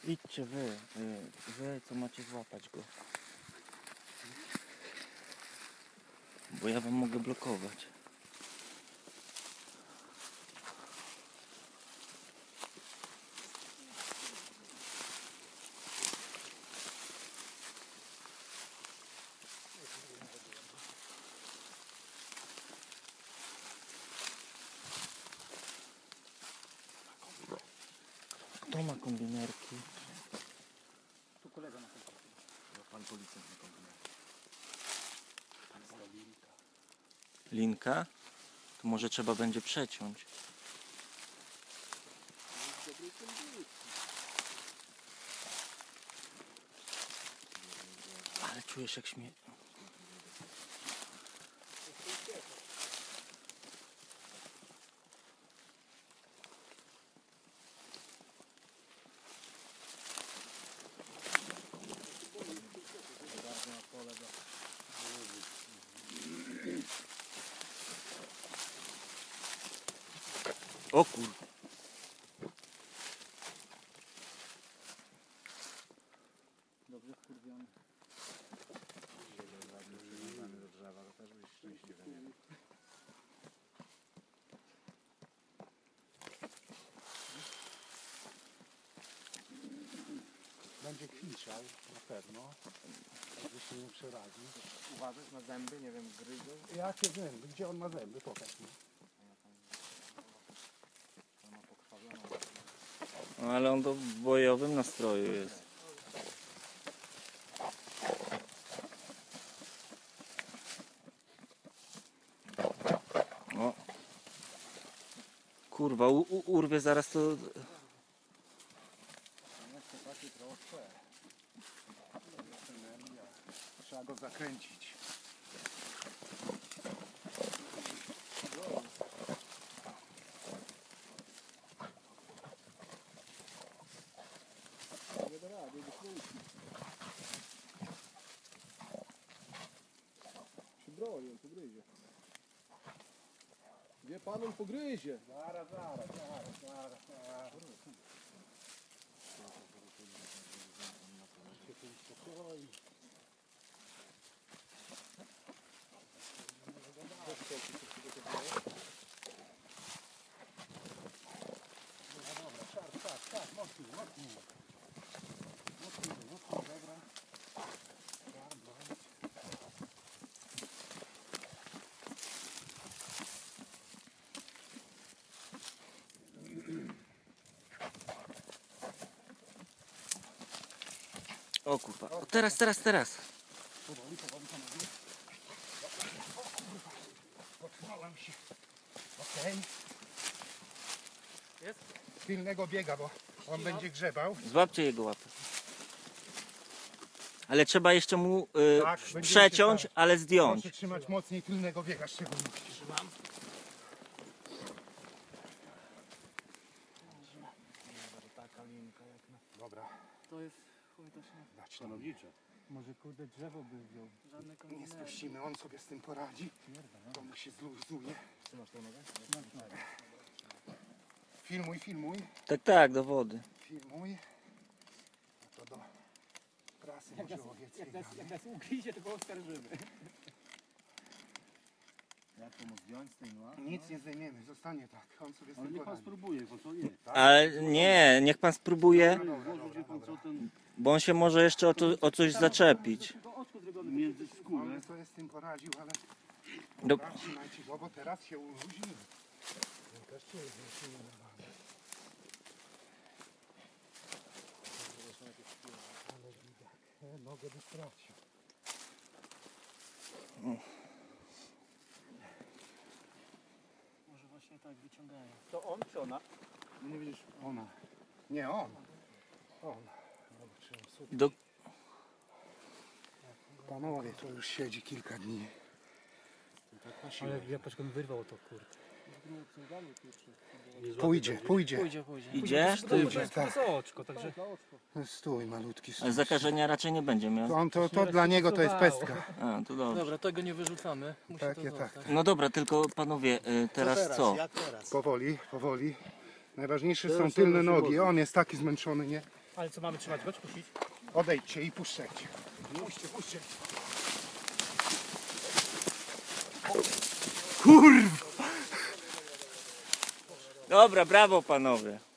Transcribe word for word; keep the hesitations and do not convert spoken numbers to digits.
Idźcie wy, wy co macie złapać go. Bo ja wam mogę blokować. Kto ma kombinerki? Tu kolega ma kombinerki. Pan policjant ma kombinerki. Pan linka. Linka? To może trzeba będzie przeciąć. Ale czujesz jak śmie... O kur... Dobrze wkurwiony. Przywiązany do drzewa, to też byś szczęśliwy, nie wiem. Będzie kwiczał, na pewno. Żeby się nie przeraził. Uważasz na zęby, nie wiem, gryzą? Jakie zęby? Gdzie on ma zęby? Pokaż mi. No, ale on to w bojowym nastroju jest. O. Kurwa, u, u, urwie zaraz to... Trzeba go zakręcić. Nie da rady, nie wróci. Się broni, on pogryzie. Wie pan, on pogryzie. Zaraz, zaraz, zaraz, zaraz, zaraz. Spokojnie. Dobra, szarp, szarp, szarp, mocniej, mocniej. Mocniej, mocniej, dobra. Szarp, brać. O kurwa, o, teraz, teraz, teraz. Powoli, powoli, panowie. O kurwa, potknąłem się. Okej. Okay. Jest? Pilnego biega, bo on będzie grzebał. Złapcie jego łapę. Ale trzeba jeszcze mu y, Tak, przeciąć, się ale zdjąć. Proszę trzymać mocniej tylnego biega, szczególnie. Trzymam. Taka linka jak na... Dobra. To jest chuj to się Dać to nogicze. może kurde drzewo by wziął. Żadne Nie kombinerki. spuścimy, on sobie z tym poradzi. To mu się zluzuje. Trzymasz tą nogę? Filmuj, filmuj. Tak, tak, do wody. Filmuj. No to do prasy może łowieckiej. Jak nas, jak nas ugryzie, to go oskarżymy. Jak to mu zdjąć z tej nogi? Nic nie zdejmiemy, zostanie tak. On sobie z Ale tym niech pan poradzi. spróbuje, bo co nie. Ale nie, niech pan spróbuje, Włożył się pan co ten bo on się może jeszcze o, to, o coś zaczepić. między skórę. On sobie z tym poradził, ale Do... dobra, trzymajcie go, bo teraz się uluźni. Ja też czuję, że się nie nadaje. Ale widak, nogę by stracił. Może właśnie tak wyciągają. To on czy ona? No nie widzisz, ona. Nie, on. On. Zobaczyłem, super. Do... Panowie, to już siedzi kilka dni. Ale ja patrz, bym wyrwał to kurde. Pójdzie, pójdzie. Pójdzie, pójdzie. Idzie? To, to, jest, to jest tak. oczko, także... Stój, malutki, stój. Ale zakażenia raczej nie będzie miał. On to, to dla niego to jest pestka. A, to dobrze. Dobra, tego nie wyrzucamy. Musi Takie, to tak. zostać. No dobra, tylko panowie, y, teraz co? Jak teraz? Powoli, powoli. Najważniejsze Teraz są tylne trzeba się nogi. modlić. On jest taki zmęczony, nie? Ale co, mamy trzymać go, czy puścić? Odejdźcie i puszczajcie. Puśćcie, puśćcie. Dobra, brawo panowie.